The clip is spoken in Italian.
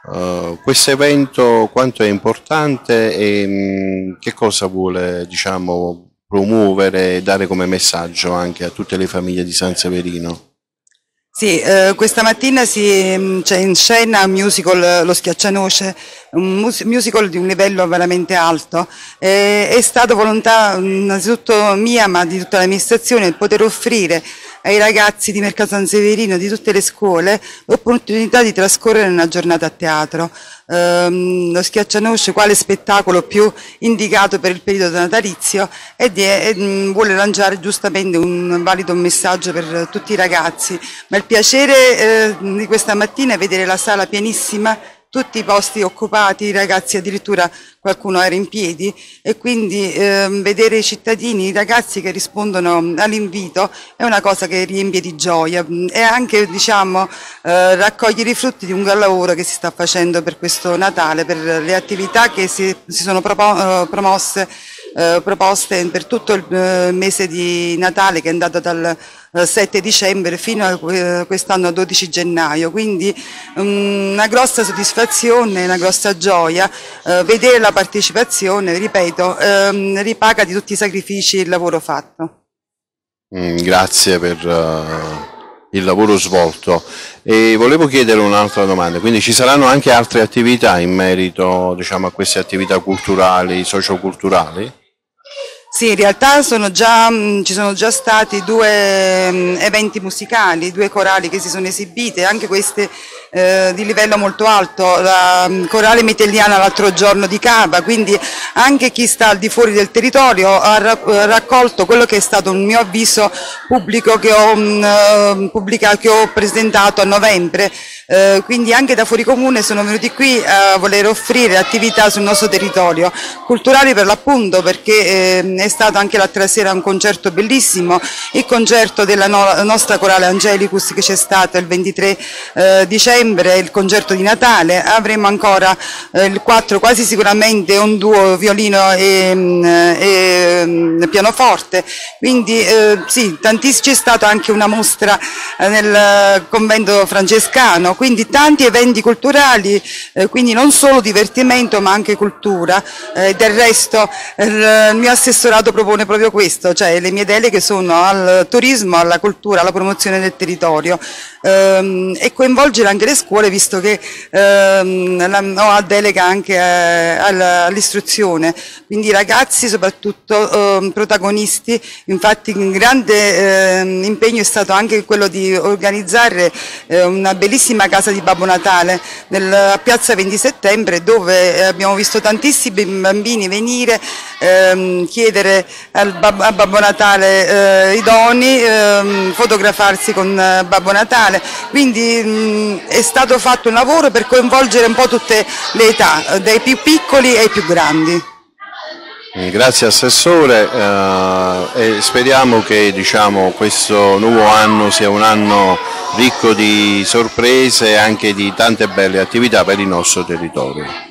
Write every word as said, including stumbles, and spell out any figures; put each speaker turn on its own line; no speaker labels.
Uh, questo evento quanto è importante e mh, che cosa vuole, diciamo, promuovere e dare come messaggio anche a tutte le famiglie di San Severino?
Sì, eh, questa mattina si, c'è in scena un musical, Lo Schiaccianoce, un mus- musical di un livello veramente alto. Eh, è stata volontà innanzitutto mia, ma di tutta l'amministrazione, poter offrire ai ragazzi di Mercato San Severino, di tutte le scuole, l'opportunità di trascorrere una giornata a teatro. Ehm, lo Schiaccianoce, quale spettacolo più indicato per il periodo natalizio, e, di, e mh, vuole lanciare giustamente un valido messaggio per tutti i ragazzi. Ma il piacere eh, di questa mattina è vedere la sala pienissima, tutti i posti occupati, i ragazzi addirittura qualcuno era in piedi, e quindi eh, vedere i cittadini, i ragazzi che rispondono all'invito è una cosa che riempie di gioia e anche, diciamo, eh, raccogliere i frutti di un gran lavoro che si sta facendo per questo Natale, per le attività che si, si sono propo, eh, promosse Eh, proposte per tutto il eh, mese di Natale, che è andato dal eh, sette dicembre fino a eh, quest'anno dodici gennaio, quindi um, una grossa soddisfazione, una grossa gioia eh, vedere la partecipazione, ripeto, ehm, ripaga di tutti i sacrifici e il lavoro fatto.
Mm, grazie per uh, il lavoro svolto. E volevo chiedere un'altra domanda, quindi ci saranno anche altre attività in merito, diciamo, a queste attività culturali, socioculturali?
Sì, in realtà sono già, mh, ci sono già stati due mh, eventi musicali, due corali che si sono esibite, anche queste eh, di livello molto alto, la mh, corale metelliana l'altro giorno di Cava, quindi anche chi sta al di fuori del territorio ha ra raccolto quello che è stato un mio avviso pubblico che ho, mh, pubblicato, che ho presentato a novembre. Eh, quindi anche da fuori comune sono venuti qui a voler offrire attività sul nostro territorio, culturali per l'appunto, perché eh, è stato anche l'altra sera un concerto bellissimo, il concerto della no nostra corale Angelicus che c'è stato il ventitré eh, dicembre, il concerto di Natale. Avremo ancora eh, il quattro, quasi sicuramente un duo violino e, e, e pianoforte, quindi eh, sì, c'è stata anche una mostra eh, nel convento francescano, quindi tanti eventi culturali, eh, quindi non solo divertimento ma anche cultura. Eh, del resto il mio assessorato propone proprio questo, cioè le mie deleghe sono al turismo, alla cultura, alla promozione del territorio, ehm, e coinvolgere anche le scuole, visto che ehm, la, ho a delega anche eh, all'istruzione, quindi i ragazzi soprattutto eh, protagonisti. Infatti un grande eh, impegno è stato anche quello di organizzare eh, una bellissima casa di Babbo Natale nel, a Piazza venti settembre, dove abbiamo visto tantissimi bambini venire, ehm, chiedere al Bab a Babbo Natale eh, i doni, ehm, fotografarsi con eh, Babbo Natale, quindi mh, è stato fatto un lavoro per coinvolgere un po' tutte le età, dai più piccoli ai più grandi.
Grazie Assessore, eh, e speriamo che, diciamo, questo nuovo anno sia un anno ricco di sorprese e anche di tante belle attività per il nostro territorio.